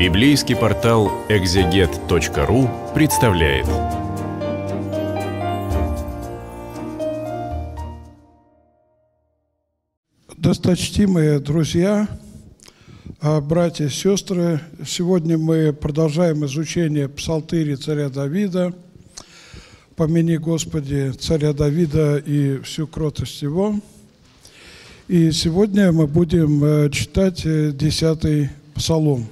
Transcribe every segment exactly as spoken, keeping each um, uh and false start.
Библейский портал экзегет точка ру представляет. Досточтимые друзья, братья и сестры, сегодня мы продолжаем изучение псалтыри царя Давида. «Помяни, Господи, царя Давида и всю кротость его». И сегодня мы будем читать десятый псалом.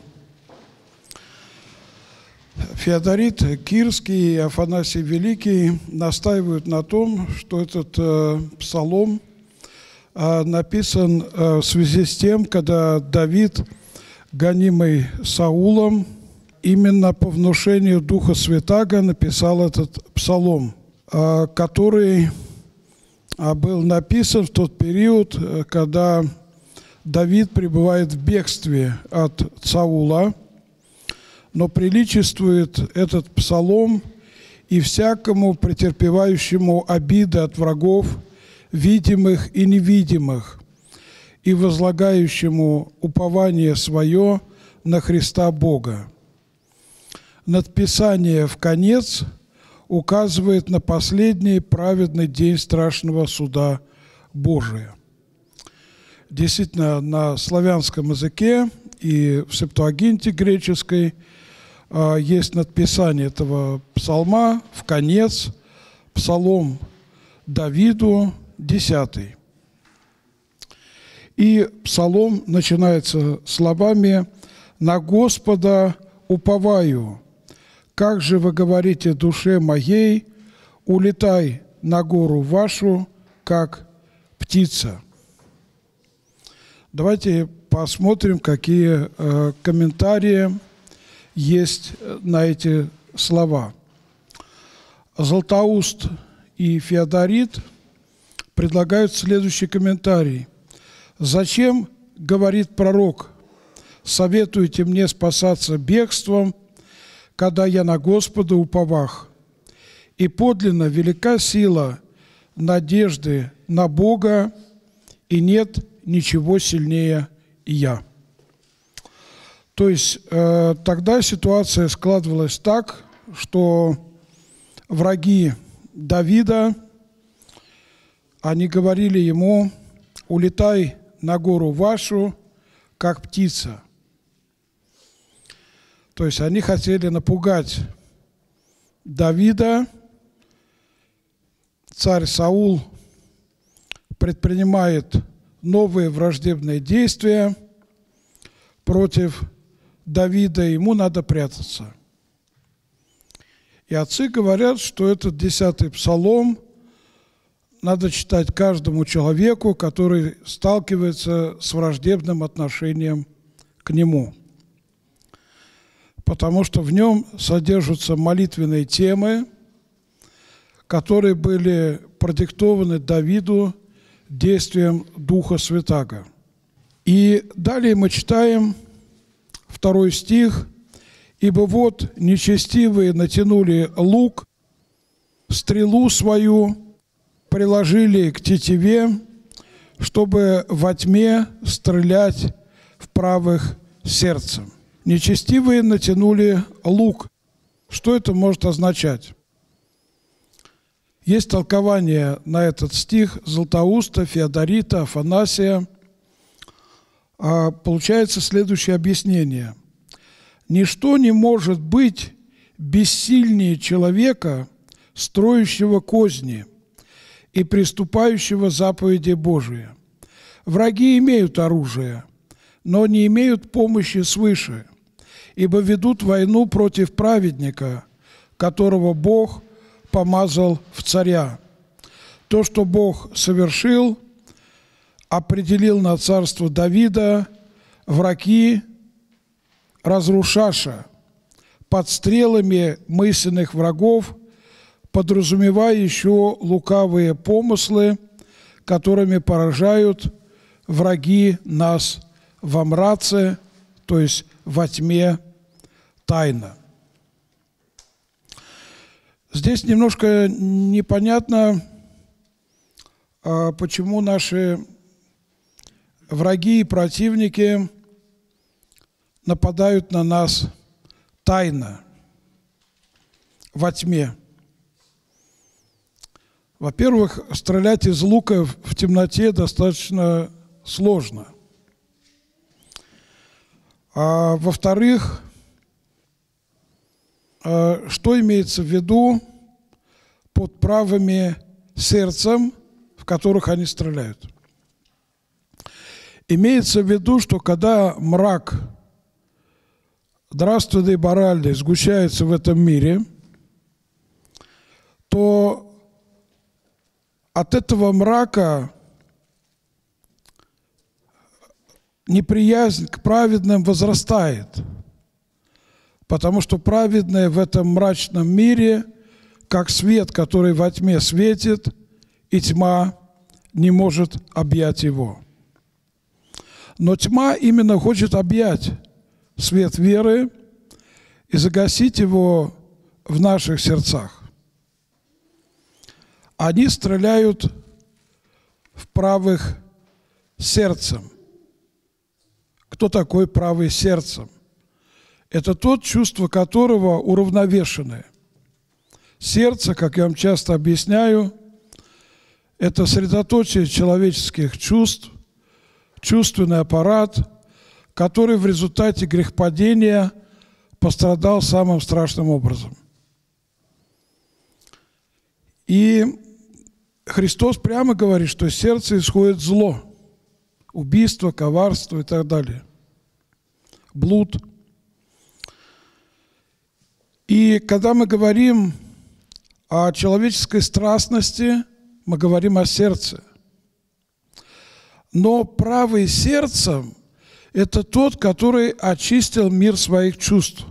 Феодорит Кирский и Афанасий Великий настаивают на том, что этот псалом написан в связи с тем, когда Давид, гонимый Саулом, именно по внушению Духа Святаго написал этот псалом, который был написан в тот период, когда Давид пребывает в бегстве от Саула, но приличествует этот псалом и всякому претерпевающему обиды от врагов, видимых и невидимых, и возлагающему упование свое на Христа Бога. Надписание в конец указывает на последний праведный день страшного суда Божия. Действительно, на славянском языке и в Септуагинте греческой есть надписание этого псалма в конец, псалом Давиду, десятый. И псалом начинается словами «На Господа уповаю, как же вы говорите душе моей, улетай на гору вашу, как птица». Давайте посмотрим, какие э, комментарии есть на эти слова. Златоуст и Феодорит предлагают следующий комментарий. «Зачем, — говорит пророк, — советуете мне спасаться бегством, когда я на Господа уповах? И подлинно велика сила надежды на Бога, и нет ничего сильнее я». То есть э, тогда ситуация складывалась так, что враги Давида, они говорили ему: «Улетай на гору вашу, как птица». То есть они хотели напугать Давида. Царь Саул предпринимает новые враждебные действия против Давида, ему надо прятаться. И отцы говорят, что этот десятый псалом надо читать каждому человеку, который сталкивается с враждебным отношением к нему. Потому что в нем содержатся молитвенные темы, которые были продиктованы Давиду действием Духа Святаго. И далее мы читаем второй стих. «Ибо вот нечестивые натянули лук, стрелу свою приложили к тетиве, чтобы во тьме стрелять в правых сердцем». Нечестивые натянули лук. Что это может означать? Есть толкование на этот стих Златоуста, Феодорита, Афанасия. Получается следующее объяснение. «Ничто не может быть бессильнее человека, строящего козни и приступающего заповеди Божии. Враги имеют оружие, но не имеют помощи свыше, ибо ведут войну против праведника, которого Бог помазал в царя. То, что Бог совершил, определил на царство Давида, враги разрушаша под стрелами мысленных врагов, подразумевая еще лукавые помыслы, которыми поражают враги нас во мраце, то есть во тьме тайно». Здесь немножко непонятно, почему наши враги и противники нападают на нас тайно, во тьме. Во-первых, стрелять из лука в темноте достаточно сложно. А во-вторых, что имеется в виду под правыми сердцем, в которых они стреляют? Имеется в виду, что когда мрак нравственной морали сгущается в этом мире, то от этого мрака неприязнь к праведным возрастает, потому что праведные в этом мрачном мире, как свет, который во тьме светит, и тьма не может объять его. Но тьма именно хочет объять свет веры и загасить его в наших сердцах. Они стреляют в правых сердцем. Кто такой правый сердцем? Это тот, чувство которого уравновешенное. Сердце, как я вам часто объясняю, это средоточие человеческих чувств, чувственный аппарат, который в результате грехопадения пострадал самым страшным образом. И Христос прямо говорит, что из сердца исходит зло, убийство, коварство и так далее, блуд. И когда мы говорим о человеческой страстности, мы говорим о сердце. Но правый сердцем – это тот, который очистил мир своих чувств.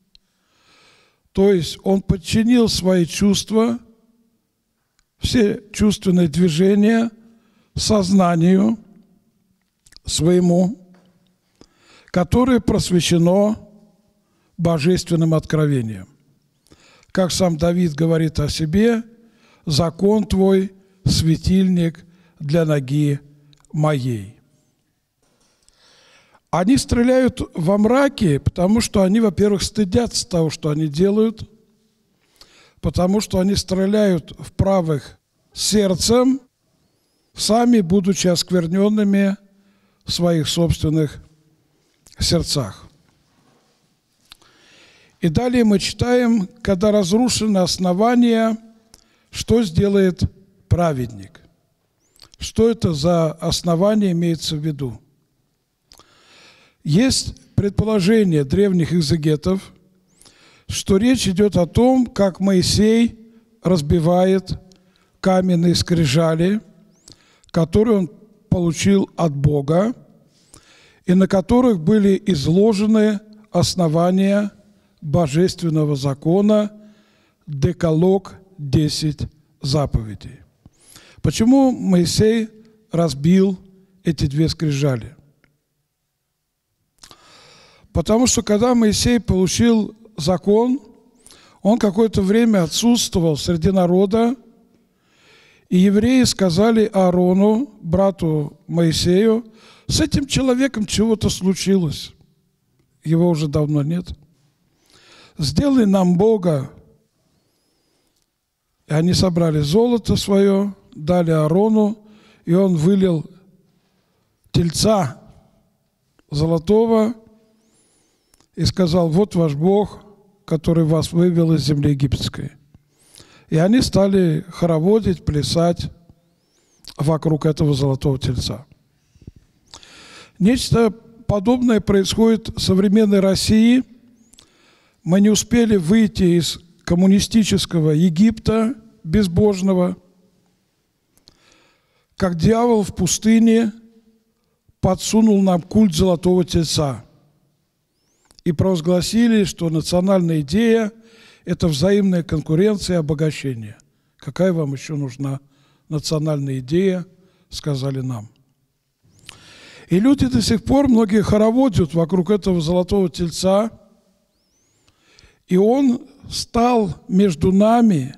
То есть он подчинил свои чувства, все чувственные движения сознанию своему, которое просвещено божественным откровением. Как сам Давид говорит о себе: «Закон твой – светильник для ноги моей». Они стреляют во мраке, потому что они, во-первых, стыдятся того, что они делают, потому что они стреляют в правых сердцем, сами будучи оскверненными в своих собственных сердцах. И далее мы читаем: когда разрушены основания, что сделает праведник? Что это за основание имеется в виду? Есть предположение древних экзегетов, что речь идет о том, как Моисей разбивает каменные скрижали, которые он получил от Бога, и на которых были изложены основания божественного закона, Декалог, десять заповедей. Почему Моисей разбил эти две скрижали? Потому что когда Моисей получил закон, он какое-то время отсутствовал среди народа, и евреи сказали Аарону, брату Моисею: с этим человеком чего-то случилось, его уже давно нет. Сделай нам Бога. И они собрали золото свое, дали Аарону, и он вылил тельца золотого и сказал: вот ваш Бог, который вас вывел из земли египетской. И они стали хороводить, плясать вокруг этого золотого тельца. Нечто подобное происходит в современной России. Мы не успели выйти из коммунистического Египта безбожного, как дьявол в пустыне подсунул нам культ золотого тельца. И провозгласили, что национальная идея – это взаимная конкуренция и обогащение. Какая вам еще нужна национальная идея, сказали нам. И люди до сих пор, многие хороводят вокруг этого золотого тельца, и он стал между нами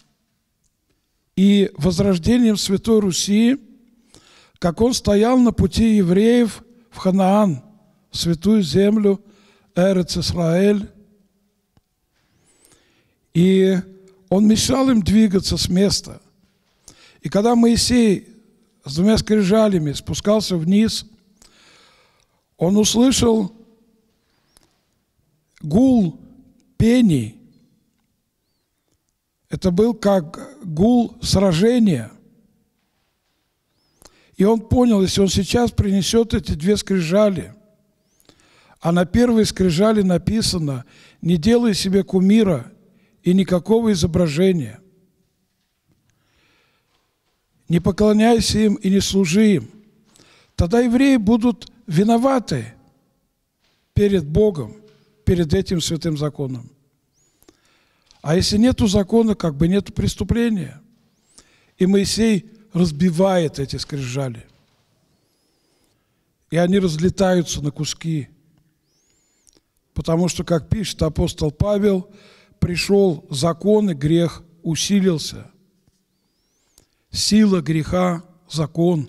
и возрождением Святой Руси, как он стоял на пути евреев в Ханаан, в святую землю, Эрец Исраэль, и он мешал им двигаться с места. И когда Моисей с двумя скрижалями спускался вниз, он услышал гул пений. Это был как гул сражения. И он понял, если он сейчас принесет эти две скрижали, а на первой скрижали написано: «Не делай себе кумира и никакого изображения, не поклоняйся им и не служи им», тогда евреи будут виноваты перед Богом, перед этим святым законом. А если нету закона, как бы нету преступления. И Моисей разбивает эти скрижали. И они разлетаются на куски. Потому что, как пишет апостол Павел, пришел закон, и грех усилился. Сила греха – закон.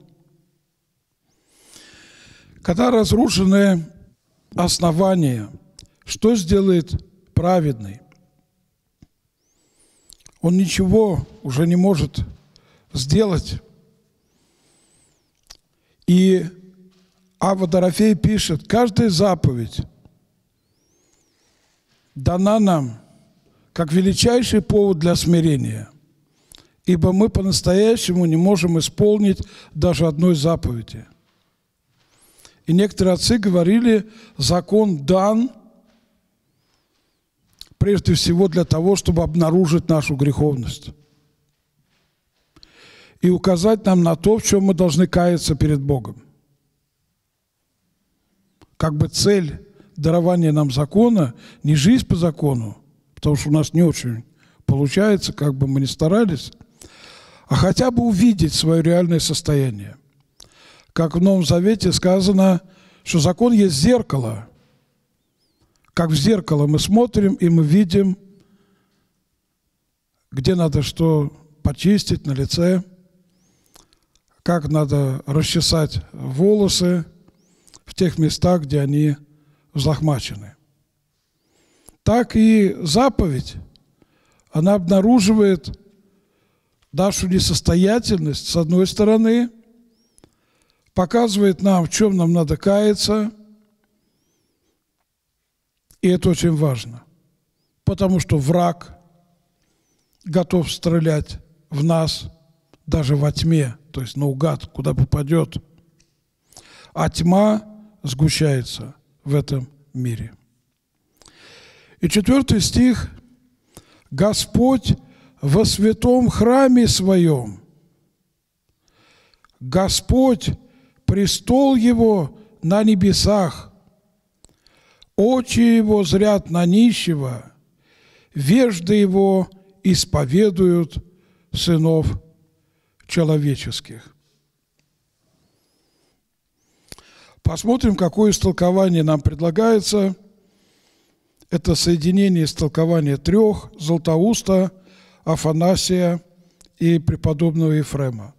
Когда разрушены основания, что сделает праведный? Он ничего уже не может сделать. И Ава Дорофей пишет: каждая заповедь дана нам как величайший повод для смирения, ибо мы по-настоящему не можем исполнить даже одной заповеди. И некоторые отцы говорили, закон дан прежде всего для того, чтобы обнаружить нашу греховность и указать нам на то, в чем мы должны каяться перед Богом. Как бы цель дарования нам закона не жизнь по закону, потому что у нас не очень получается, как бы мы ни старались, а хотя бы увидеть свое реальное состояние. Как в Новом Завете сказано, что закон есть зеркало. Как в зеркало мы смотрим, и мы видим, где надо что почистить на лице, как надо расчесать волосы в тех местах, где они взлохмачены. Так и заповедь, она обнаруживает нашу несостоятельность, с одной стороны, показывает нам, в чем нам надо каяться, и это очень важно, потому что враг готов стрелять в нас даже во тьме, то есть наугад, куда попадет, а тьма сгущается в этом мире. И четвертый стих: «Господь во святом храме своем, Господь, престол Его на небесах, очи Его зрят на нищего, вежды Его исповедуют сынов человеческих». Посмотрим, какое истолкование нам предлагается. Это соединение истолкования трех: Златоуста, Афанасия и преподобного Ефрема.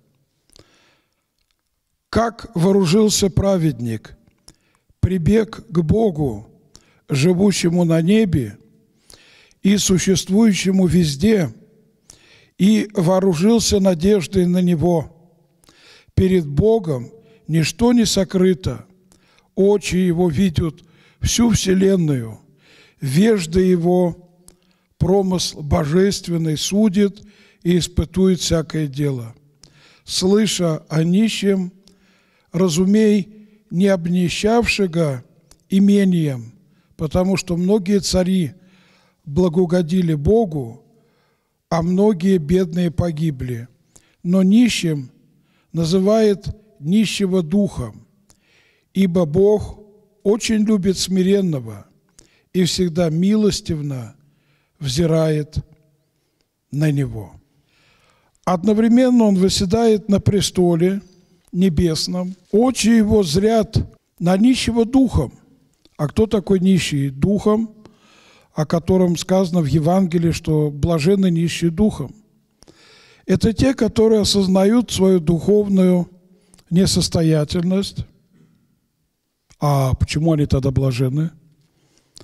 «Как вооружился праведник, прибег к Богу, живущему на небе и существующему везде, и вооружился надеждой на Него. Перед Богом ничто не сокрыто, очи Его видят всю вселенную, вежды Его промысл божественный судит и испытует всякое дело. Слыша о нищем, разумей не обнищавшего имением, потому что многие цари благоугодили Богу, а многие бедные погибли. Но нищим называет нищего духом, ибо Бог очень любит смиренного и всегда милостивно взирает на него». Одновременно Он восседает на престоле небесном, очи Его зрят на нищего духом. А кто такой нищий духом, о котором сказано в Евангелии, что блаженны нищие духом? Это те, которые осознают свою духовную несостоятельность. А почему они тогда блаженны?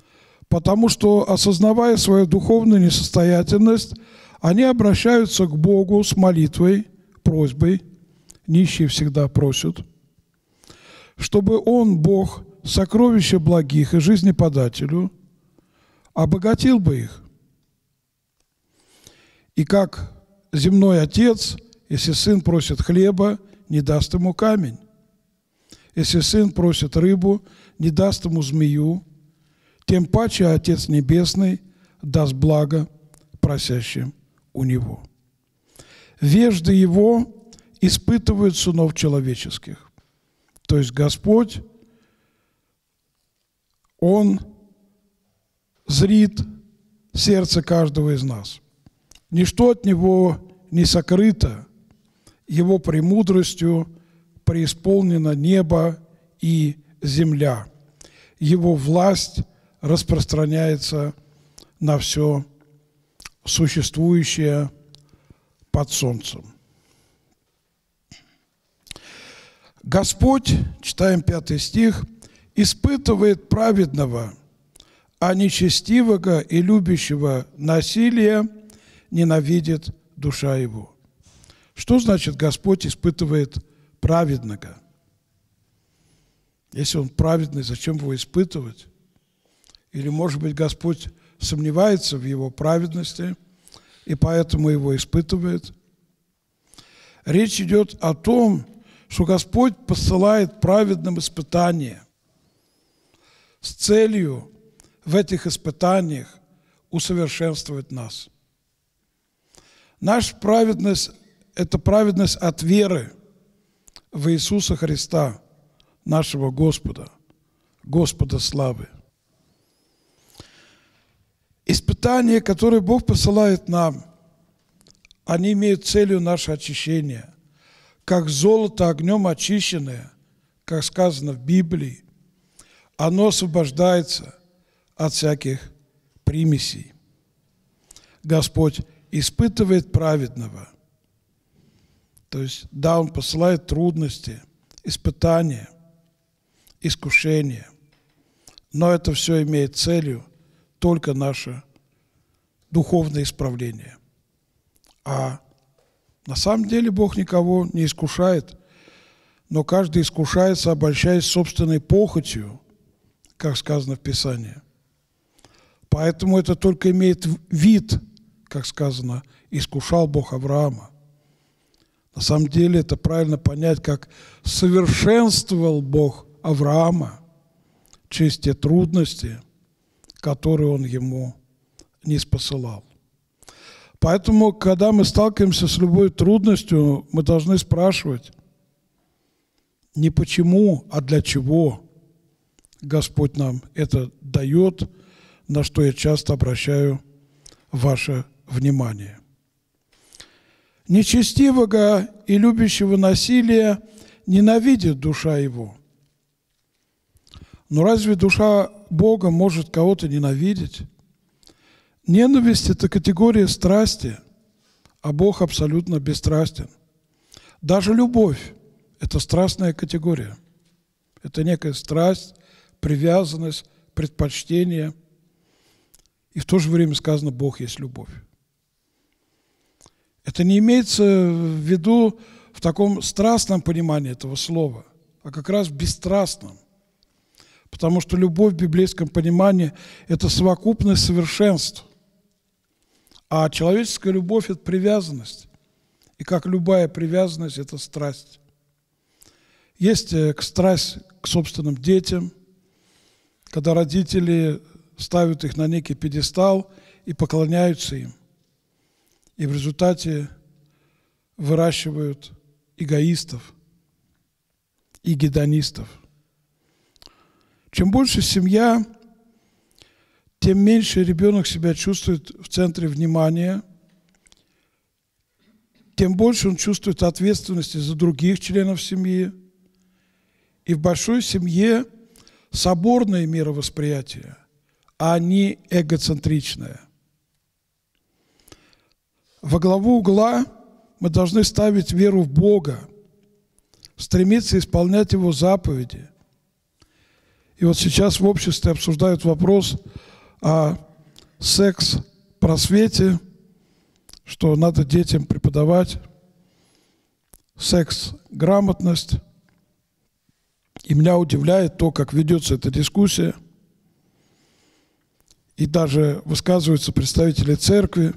потому что, осознавая свою духовную несостоятельность, они обращаются к Богу с молитвой, просьбой, нищие всегда просят, чтобы Он, Бог, сокровище благих и жизнеподателю, обогатил бы их. И как земной отец, если сын просит хлеба, не даст ему камень. Если сын просит рыбу, не даст ему змею, тем паче Отец Небесный даст благо просящим у Него. Вежды Его испытывают сынов человеческих. То есть Господь, Он зрит сердце каждого из нас. Ничто от Него не сокрыто, Его премудростью преисполнено небо и земля. Его власть распространяется на все существующее под солнцем. Господь, читаем пятый стих, испытывает праведного, а нечестивого и любящего насилия ненавидит душа его. Что значит Господь испытывает праведного? Если он праведный, зачем его испытывать? Или, может быть, Господь сомневается в его праведности и поэтому его испытывает? Речь идет о том, что Господь посылает праведным испытания с целью в этих испытаниях усовершенствовать нас. Наша праведность – это праведность от веры в Иисуса Христа, нашего Господа, Господа славы. Испытания, которые Бог посылает нам, они имеют целью наше очищение, как золото огнем очищенное, как сказано в Библии, оно освобождается от всяких примесей. Господь испытывает праведного. То есть, да, Он посылает трудности, испытания, искушения, но это все имеет целью только наше духовное исправление. А на самом деле Бог никого не искушает, но каждый искушается, обольщаясь собственной похотью, как сказано в Писании. Поэтому это только имеет вид, как сказано, искушал Бог Авраама. На самом деле это правильно понять, как совершенствовал Бог Авраама через те трудности, которые Он ему не спосылал. Поэтому, когда мы сталкиваемся с любой трудностью, мы должны спрашивать не почему, а для чего Господь нам это дает, на что я часто обращаю ваше внимание. Нечестивого и любящего насилия ненавидит душа его. Но разве душа Бога может кого-то ненавидеть? Ненависть – это категория страсти, а Бог абсолютно бесстрастен. Даже любовь – это страстная категория. Это некая страсть, привязанность, предпочтение. И в то же время сказано, Бог есть любовь. Это не имеется в виду в таком страстном понимании этого слова, а как раз в бесстрастном. Потому что любовь в библейском понимании – это совокупность совершенств. А человеческая любовь – это привязанность. И как любая привязанность – это страсть. Есть страсть к собственным детям, когда родители ставят их на некий пьедестал и поклоняются им. И в результате выращивают эгоистов и гедонистов. Чем больше семья, тем меньше ребенок себя чувствует в центре внимания, тем больше он чувствует ответственности за других членов семьи. И в большой семье соборное мировосприятие, а не эгоцентричное. Во главу угла мы должны ставить веру в Бога, стремиться исполнять Его заповеди. И вот сейчас в обществе обсуждают вопрос о секс-просвете, что надо детям преподавать секс-грамотность. И меня удивляет то, как ведется эта дискуссия. И даже высказываются представители церкви.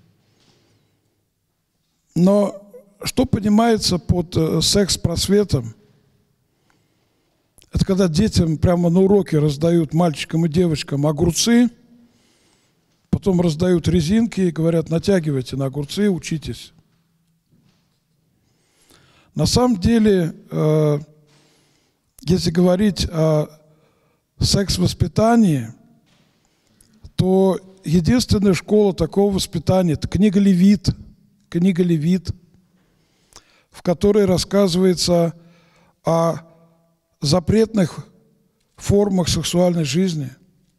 Но что понимается под секс-просветом? Это когда детям прямо на уроке раздают, мальчикам и девочкам, огурцы, потом раздают резинки и говорят: натягивайте на огурцы, учитесь. На самом деле, если говорить о секс-воспитании, то единственная школа такого воспитания – это книга Левит, книга Левит, в которой рассказывается о запретных формах сексуальной жизни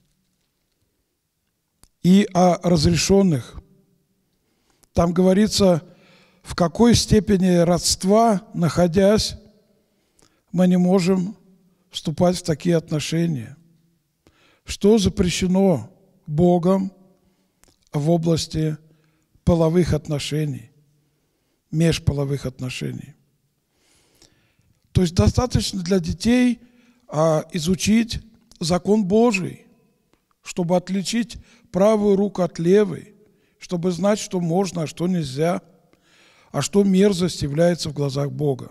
и о разрешенных. Там говорится, в какой степени родства, находясь, мы не можем вступать в такие отношения. Что запрещено Богом в области половых отношений, межполовых отношений. То есть достаточно для детей а, изучить закон Божий, чтобы отличить правую руку от левой, чтобы знать, что можно, а что нельзя, а что мерзость является в глазах Бога.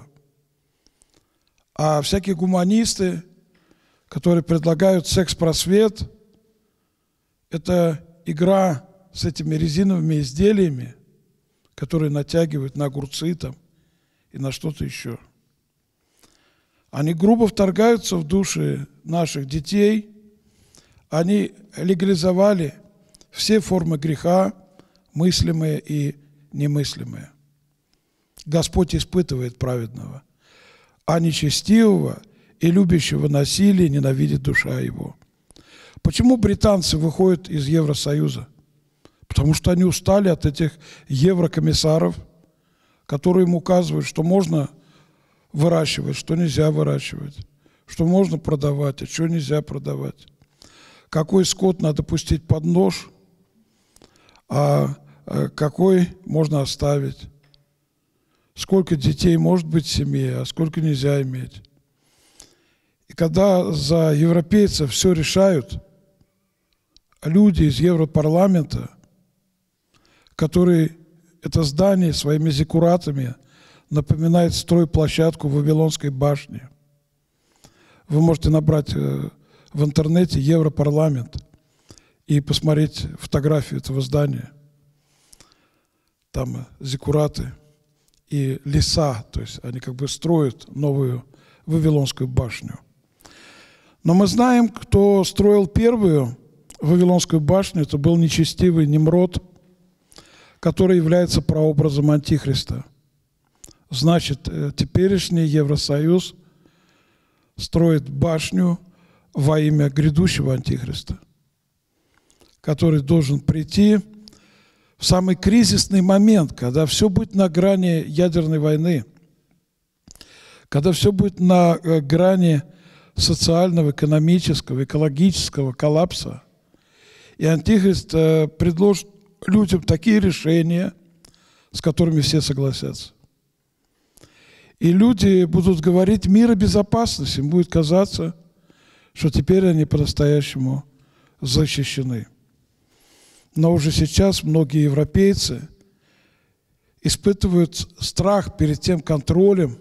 А всякие гуманисты, которые предлагают секс-просвет, это игра с этими резиновыми изделиями, которые натягивают на огурцы там и на что-то еще. Они грубо вторгаются в души наших детей. Они легализовали все формы греха, мыслимые и немыслимые. Господь испытывает праведного, а нечестивого и любящего насилие ненавидит душа его. Почему британцы выходят из Евросоюза? Потому что они устали от этих еврокомиссаров, которые им указывают, что можно выращивать, что нельзя выращивать, что можно продавать, а что нельзя продавать, какой скот надо пустить под нож, а какой можно оставить, сколько детей может быть в семье, а сколько нельзя иметь. И когда за европейцев все решают люди из Европарламента, которые это здание своими зиккуратами напоминает стройплощадку Вавилонской башни. Вы можете набрать в интернете Европарламент и посмотреть фотографию этого здания. Там зиккураты и леса, то есть они как бы строят новую Вавилонскую башню. Но мы знаем, кто строил первую Вавилонскую башню, это был нечестивый Немрод, который является прообразом Антихриста. Значит, теперешний Евросоюз строит башню во имя грядущего Антихриста, который должен прийти в самый кризисный момент, когда все будет на грани ядерной войны, когда все будет на грани социального, экономического, экологического коллапса. И Антихрист предложит людям такие решения, с которыми все согласятся. И люди будут говорить мир и безопасность. Им будет казаться, что теперь они по-настоящему защищены. Но уже сейчас многие европейцы испытывают страх перед тем контролем,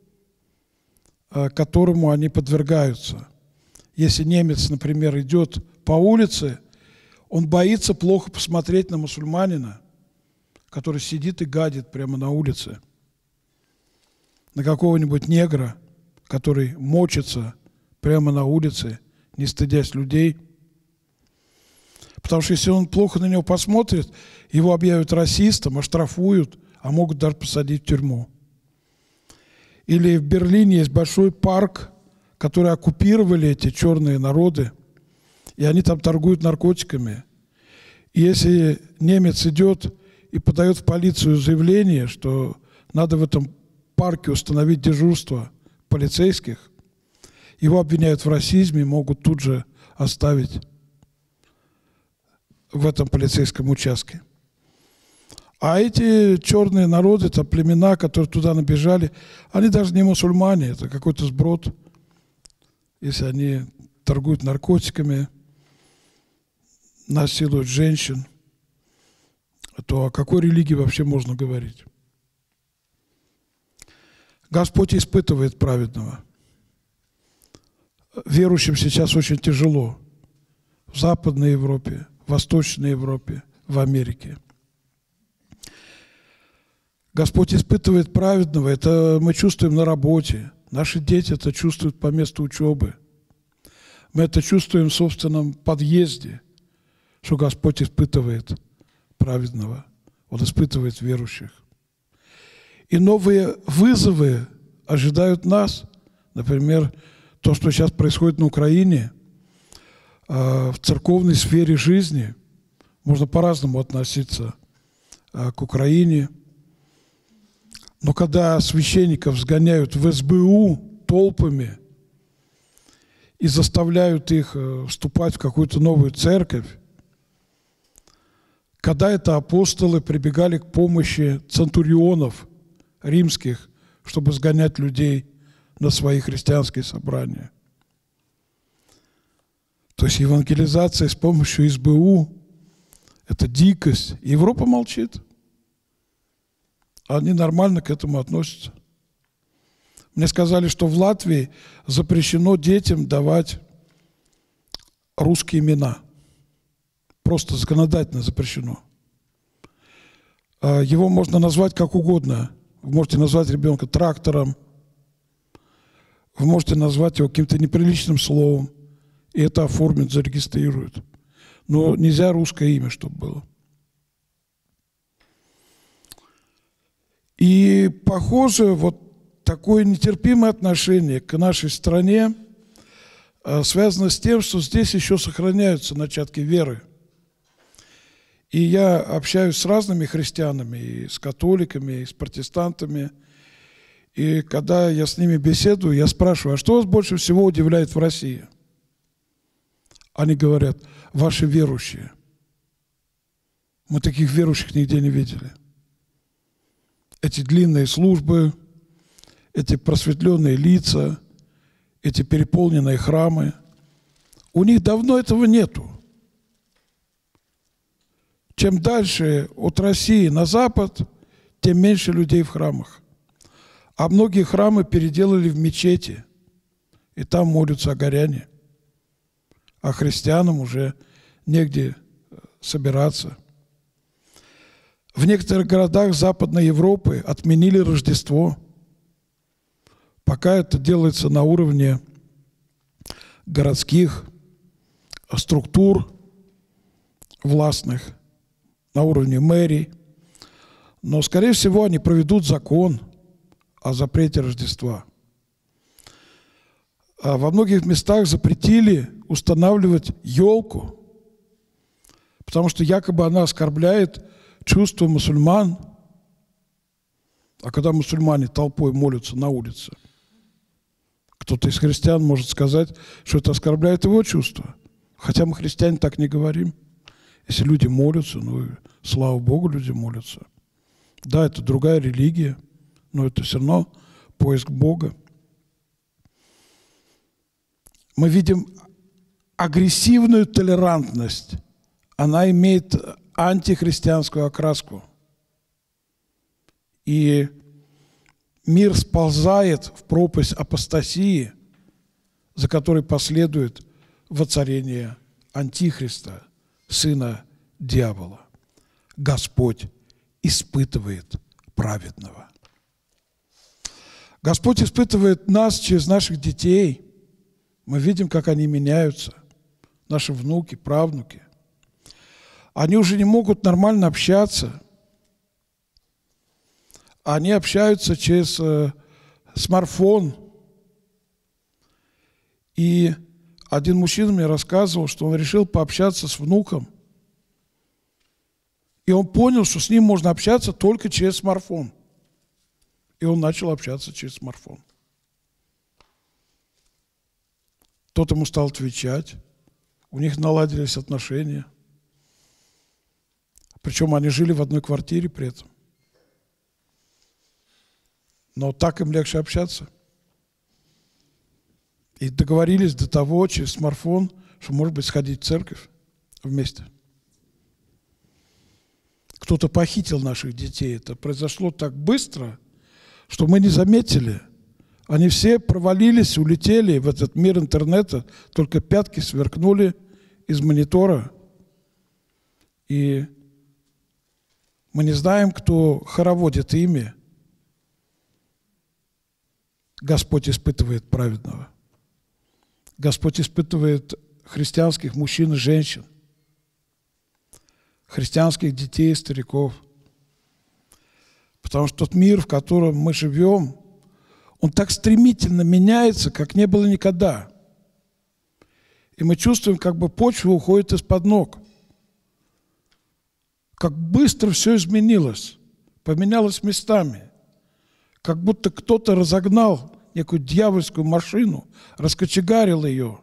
которому они подвергаются. Если немец, например, идет по улице, он боится плохо посмотреть на мусульманина, который сидит и гадит прямо на улице, на какого-нибудь негра, который мочится прямо на улице, не стыдясь людей. Потому что если он плохо на него посмотрит, его объявят расистом, оштрафуют, а могут даже посадить в тюрьму. Или в Берлине есть большой парк, который оккупировали эти черные народы, и они там торгуют наркотиками. И если немец идет и подает в полицию заявление, что надо в этом парке установить дежурство полицейских, его обвиняют в расизме и могут тут же оставить в этом полицейском участке. А эти черные народы, это племена, которые туда набежали, они даже не мусульмане, это какой-то сброд. Если они торгуют наркотиками, насилуют женщин, то о какой религии вообще можно говорить? Господь испытывает праведного. Верующим сейчас очень тяжело. В Западной Европе, в Восточной Европе, в Америке. Господь испытывает праведного. Это мы чувствуем на работе. Наши дети это чувствуют по месту учебы. Мы это чувствуем в собственном подъезде, что Господь испытывает праведного. Он испытывает верующих. И новые вызовы ожидают нас. Например, то, что сейчас происходит на Украине, в церковной сфере жизни. Можно по-разному относиться к Украине. Но когда священников сгоняют в эс бэ у толпами и заставляют их вступать в какую-то новую церковь, когда это апостолы прибегали к помощи центурионов римских, чтобы сгонять людей на свои христианские собрания. То есть евангелизация с помощью эс бэ у – это дикость. Европа молчит. Они нормально к этому относятся. Мне сказали, что в Латвии запрещено детям давать русские имена. Просто законодательно запрещено. Его можно назвать как угодно. Вы можете назвать ребенка трактором, вы можете назвать его каким-то неприличным словом, и это оформят, зарегистрируют. Но нельзя русское имя, чтобы было. И, похоже, вот такое нетерпимое отношение к нашей стране связано с тем, что здесь еще сохраняются начатки веры. И я общаюсь с разными христианами, и с католиками, и с протестантами. И когда я с ними беседую, я спрашиваю, а что вас больше всего удивляет в России? Они говорят, ваши верующие. Мы таких верующих нигде не видели. Эти длинные службы, эти просветленные лица, эти переполненные храмы. У них давно этого нету. Чем дальше от России на запад, тем меньше людей в храмах. А многие храмы переделали в мечети, и там молятся огоряне. А христианам уже негде собираться. В некоторых городах Западной Европы отменили Рождество. Пока это делается на уровне городских структур властных, на уровне мэрий. Но, скорее всего, они проведут закон о запрете Рождества. А во многих местах запретили устанавливать елку, потому что якобы она оскорбляет чувство мусульман. А когда мусульмане толпой молятся на улице, кто-то из христиан может сказать, что это оскорбляет его чувства. Хотя мы, христиане, так не говорим. Если люди молятся, ну, слава Богу, люди молятся. Да, это другая религия, но это все равно поиск Бога. Мы видим агрессивную толерантность. Она имеет антихристианскую окраску. И мир сползает в пропасть апостасии, за которой последует воцарение Антихриста, сына дьявола. Господь испытывает праведного. Господь испытывает нас через наших детей. Мы видим, как они меняются. Наши внуки, правнуки. Они уже не могут нормально общаться. Они общаются через э, смартфон. И один мужчина мне рассказывал, что он решил пообщаться с внуком. И он понял, что с ним можно общаться только через смартфон. И он начал общаться через смартфон. Тот ему стал отвечать. У них наладились отношения. Причем они жили в одной квартире при этом. Но так им легче общаться. И договорились до того, через смартфон, что, может быть, сходить в церковь вместе. Кто-то похитил наших детей. Это произошло так быстро, что мы не заметили. Они все провалились, улетели в этот мир интернета, только пятки сверкнули из монитора. И мы не знаем, кто хороводит ими. Господь испытывает праведного. Господь испытывает христианских мужчин и женщин, христианских детей и стариков. Потому что тот мир, в котором мы живем, он так стремительно меняется, как не было никогда. И мы чувствуем, как бы почва уходит из-под ног. Как быстро все изменилось, поменялось местами. Как будто кто-то разогнал некую дьявольскую машину, раскочегарил ее.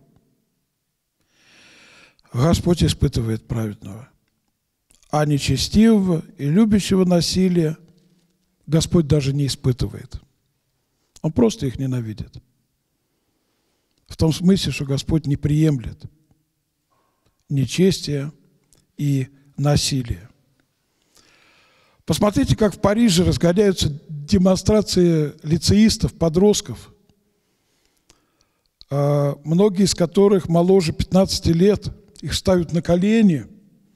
Господь испытывает праведного. А нечестивого и любящего насилия Господь даже не испытывает. Он просто их ненавидит. В том смысле, что Господь не приемлет нечестия и насилия. Посмотрите, как в Париже разгоняются демонстрации лицеистов, подростков, многие из которых моложе пятнадцати лет. Их ставят на колени,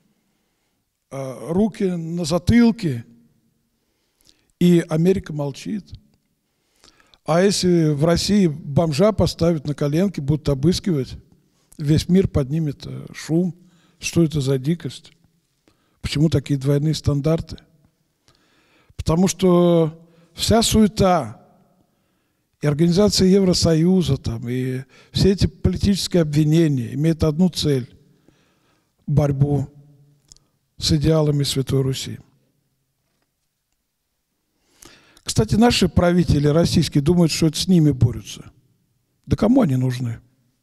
руки на затылке, и Америка молчит. А если в России бомжа поставят на коленки, будут обыскивать, весь мир поднимет шум. Что это за дикость? Почему такие двойные стандарты? Потому что вся суета и организация Евросоюза, там, и все эти политические обвинения имеют одну цель – борьбу с идеалами Святой Руси. Кстати, наши правители российские думают, что это с ними борются. Да кому они нужны?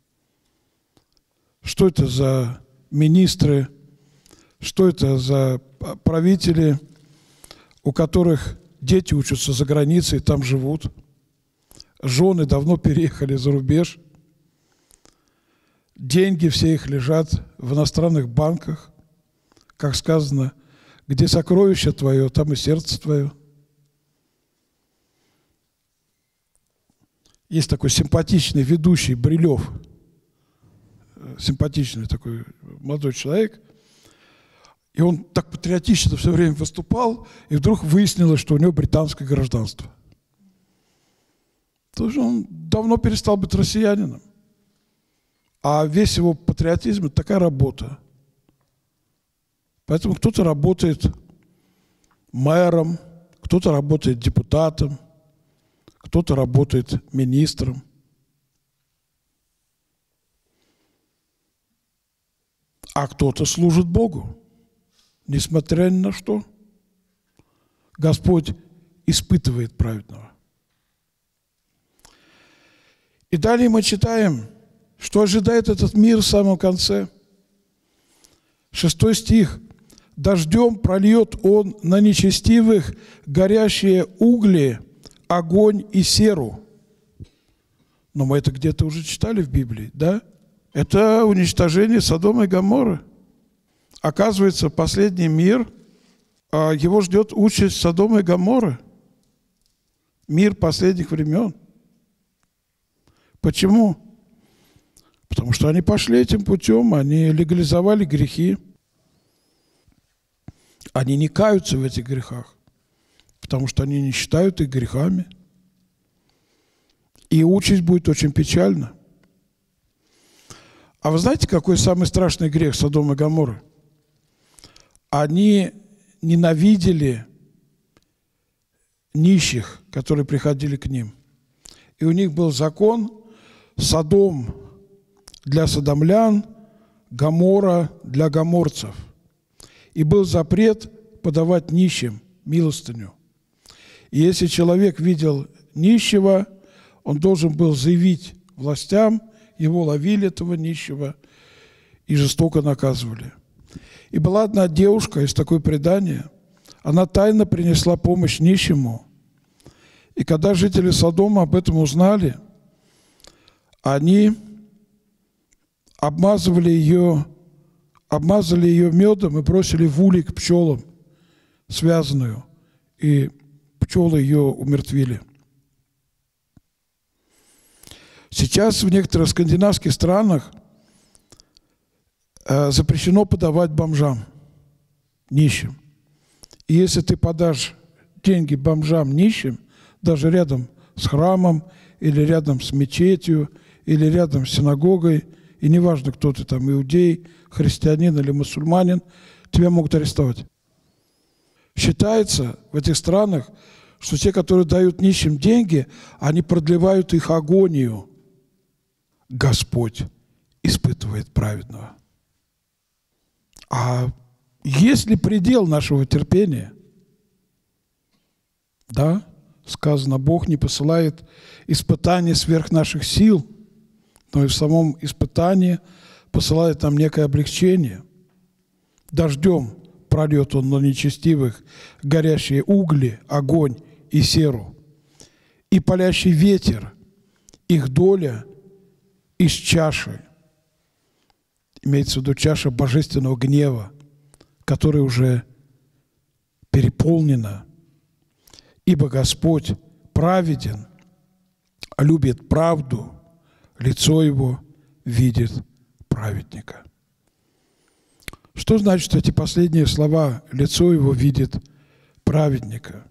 Что это за министры? Что это за правители, у которых дети учатся за границей, там живут? Жены давно переехали за рубеж. Деньги все их лежат в иностранных банках. Как сказано, где сокровище твое, там и сердце твое. Есть такой симпатичный ведущий Брилев, симпатичный такой молодой человек, и он так патриотично все время выступал, и вдруг выяснилось, что у него британское гражданство. Тоже он давно перестал быть россиянином. А весь его патриотизм – это такая работа. Поэтому кто-то работает мэром, кто-то работает депутатом, кто-то работает министром. А кто-то служит Богу, несмотря ни на что. Господь испытывает праведного. И далее мы читаем, что ожидает этот мир в самом конце. Шестой стих. «Дождем прольет он на нечестивых горящие угли, огонь и серу». Но мы это где-то уже читали в Библии, да? Это уничтожение Содома и Гоморры. Оказывается, последний мир, его ждет участь Содома и Гоморры. Мир последних времен. Почему? Потому что они пошли этим путем, они легализовали грехи. Они не каются в этих грехах, потому что они не считают их грехами. И участь будет очень печальна. А вы знаете, какой самый страшный грех Содома и Гоморры? Они ненавидели нищих, которые приходили к ним. И у них был закон: Содом для содомлян, Гоморра для гоморцев. И был запрет подавать нищим милостыню. И если человек видел нищего, он должен был заявить властям, его ловили, этого нищего, и жестоко наказывали. И была одна девушка, из такой предания, она тайно принесла помощь нищему. И когда жители Содома об этом узнали, они обмазывали ее, обмазали ее медом и бросили в улей к пчелам, связанную, и пчелы ее умертвили. Сейчас в некоторых скандинавских странах э, запрещено подавать бомжам, нищим. И если ты подашь деньги бомжам, нищим, даже рядом с храмом, или рядом с мечетью, или рядом с синагогой, и неважно, кто ты там, иудей, христианин или мусульманин, тебя могут арестовать. Считается в этих странах, что те, которые дают нищим деньги, они продлевают их агонию. Господь испытывает праведного. А есть ли предел нашего терпения? Да, сказано, Бог не посылает испытания сверх наших сил, но и в самом испытании посылает нам некое облегчение. Дождем прольет Он на нечестивых горящие угли, огонь и серу, и палящий ветер, их доля из чаши. Имеется в виду чаша божественного гнева, которая уже переполнена. Ибо Господь праведен, любит правду, лицо Его видит праведника. Что значит эти последние слова «лицо Его видит праведника»?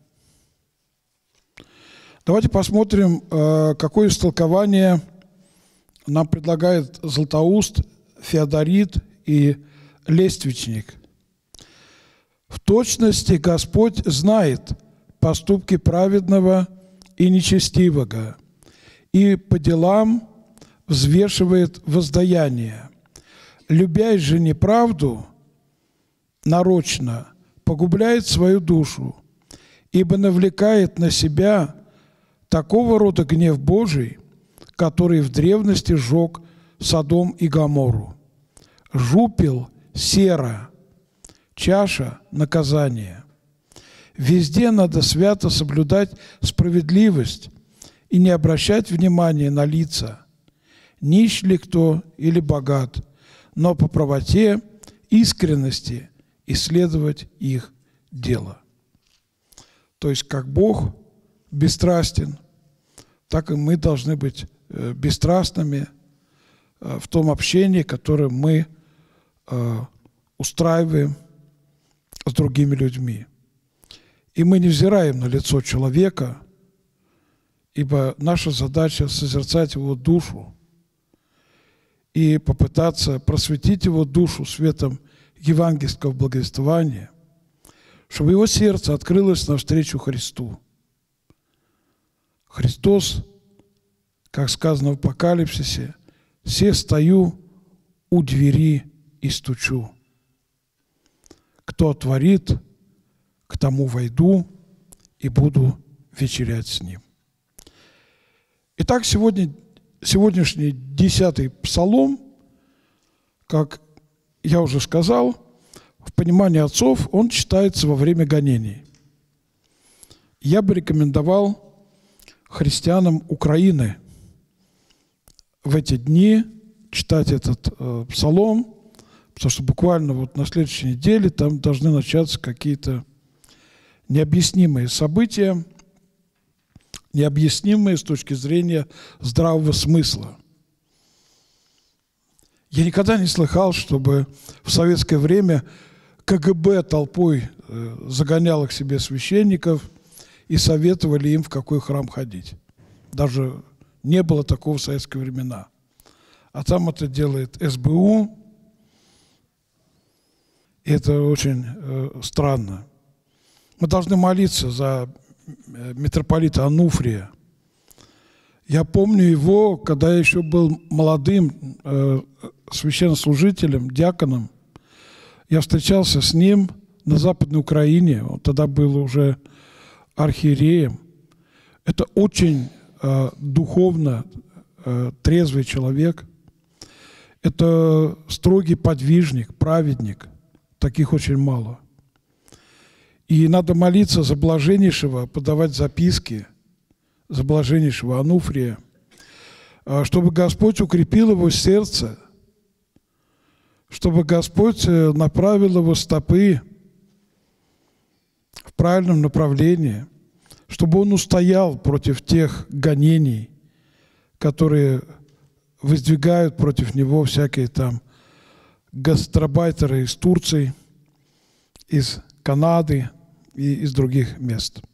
Давайте посмотрим, какое истолкование нам предлагает Златоуст, Феодорит и Лествичник. В точности Господь знает поступки праведного и нечестивого, и по делам взвешивает воздаяние. Любя же неправду, нарочно погубляет свою душу, ибо навлекает на себя такого рода гнев Божий, который в древности сжег Содом и Гоморру. Жупил сера, чаша наказания. Везде надо свято соблюдать справедливость и не обращать внимания на лица, нищ ли кто или богат, но по правоте, искренности исследовать их дело. То есть, как Бог бесстрастен, так и мы должны быть бесстрастными в том общении, которое мы устраиваем с другими людьми. И мы не взираем на лицо человека, ибо наша задача — созерцать его душу и попытаться просветить его душу светом евангельского благовествования, чтобы его сердце открылось навстречу Христу. Христос, как сказано в Апокалипсисе, «Се стою у двери и стучу. Кто отворит, к тому войду и буду вечерять с ним». Итак, сегодня, сегодняшний десятый псалом, как я уже сказал, в понимании отцов он читается во время гонений. Я бы рекомендовал христианам Украины в эти дни читать этот э, псалом, потому что буквально вот на следующей неделе там должны начаться какие-то необъяснимые события, необъяснимые с точки зрения здравого смысла. Я никогда не слыхал, чтобы в советское время ка гэ бэ толпой э, загоняло к себе священников и советовали им, в какой храм ходить. Даже не было такого в советские времена. А там это делает эс бэ у. И это очень э, странно. Мы должны молиться за митрополита Ануфрия. Я помню его, когда я еще был молодым э, священнослужителем, диаконом. Я встречался с ним на Западной Украине. Он тогда был уже архиереем. Это очень э, духовно э, трезвый человек. Это строгий подвижник, праведник, таких очень мало. И надо молиться за блаженнейшего, подавать записки за блаженнейшего Ануфрия, чтобы Господь укрепил его сердце, чтобы Господь направил его стопы в правильном направлении, чтобы он устоял против тех гонений, которые воздвигают против него всякие там гастарбайтеры из Турции, из Канады и из других мест.